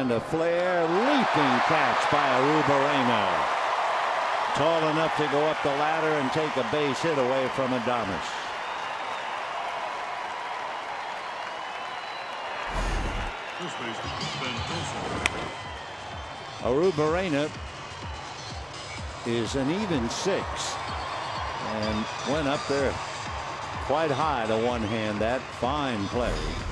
And a flare leaping catch by Arruebarrena. Tall enough to go up the ladder and take a base hit away from Adames. Arruebarrena is an even 6 and went up there quite high to one hand. That fine play.